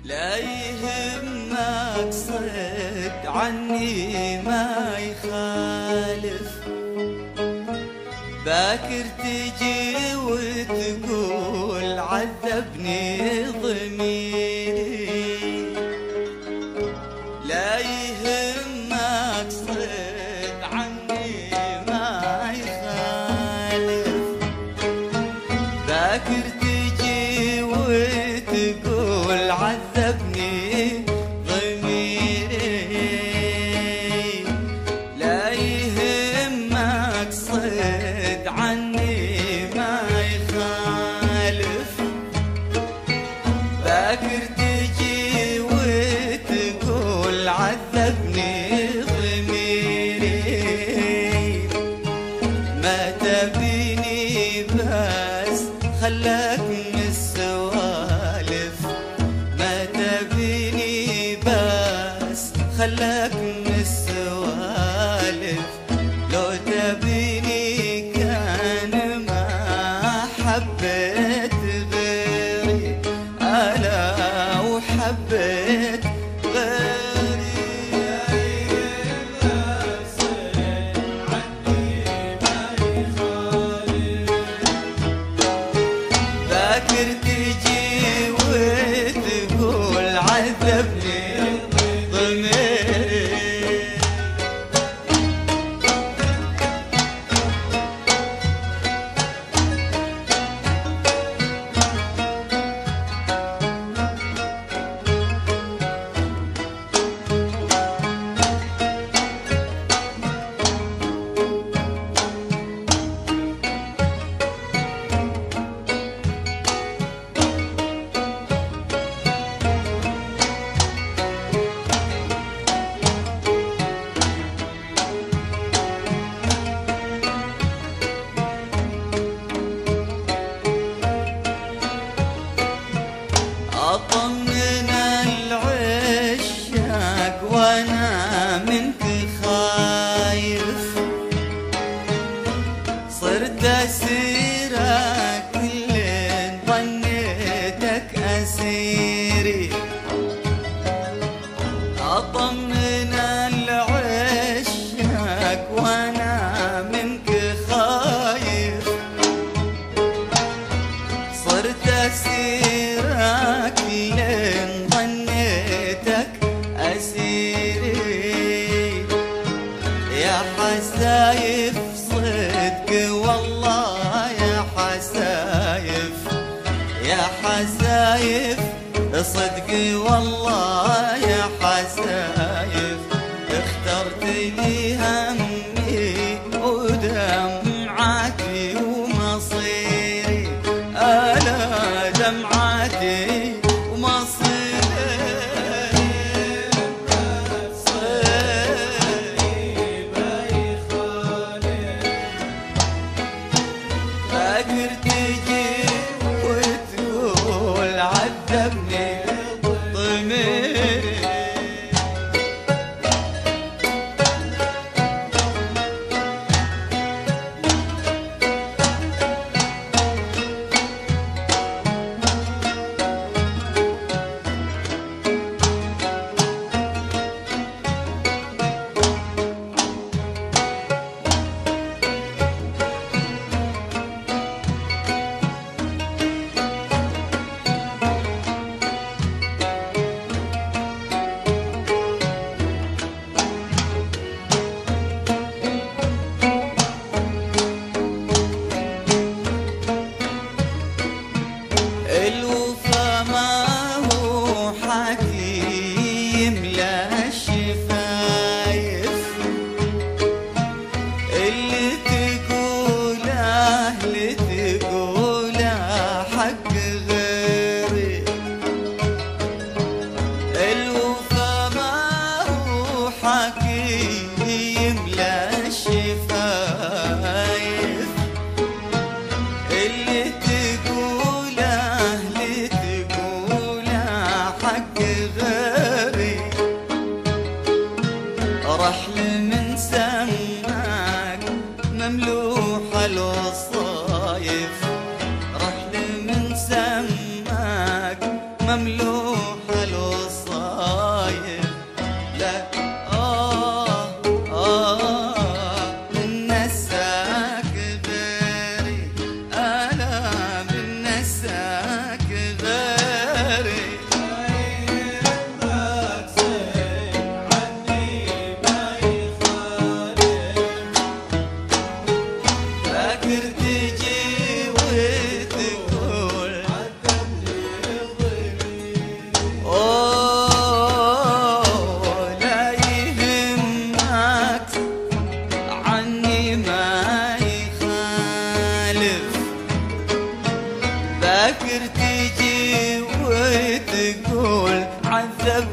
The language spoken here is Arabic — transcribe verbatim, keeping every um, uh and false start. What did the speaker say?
لا يهمك صد عني ما يخالف، باكر تجي وتقول عذبني ضميري. لا يهمك صد عني ما يخالف، باكر تجي وتقول عذبني ضميري. لا يهمك صد عني ما يخالف، باكر تجي وتقول عذبني ضميري. ما تبيني بس خلاك من السوالف، ما تبيني بس خلاك من السوالف. لو تبيني كان ما حبيت غيري، ألا وحبيت غيري. باكر تجي وتقول عذبني ضميري. أطمن العشاق وانا منك خايف، صرت اسيرك لين ظنيتك اسيري. أطمن العشاق وانا منك خايف، صرت اسيرك لين ظنيتك اسيري. يا حسايف صدق والله يا حسايف، يا حسايف صدق والله يا حسايف. اخترت لي همي ودمعتي ومصيري، ألا دمعتي ومصيري. باكر تجي وتقول عذبني ضميري. الوفا ما هو حكيم لا الشفايف، اللي تقوله اللي تقوله حق غيري. الوفا ما هو حكيم لا الشفايف، اللي تقوله حق غيري. رحل من سماك مملوح الوصايف، رحل من سماك مملوح الوصايف. باكر تجي وتقول عذبني ضميري. اوه لا يهمك عني ما يخالف، باكر تجي وتقول عذبني